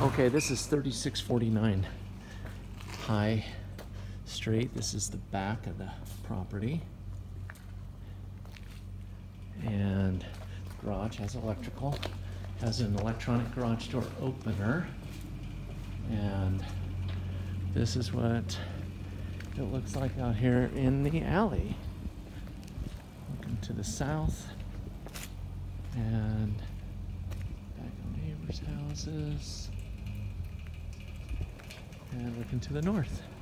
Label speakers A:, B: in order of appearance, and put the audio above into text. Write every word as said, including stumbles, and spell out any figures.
A: Okay, this is thirty-six forty-nine High Street. This is the back of the property. And the garage has electrical, has an electronic garage door opener. And this is what it looks like out here in the alley. Looking to the south and back on neighbors' houses. And looking to the north.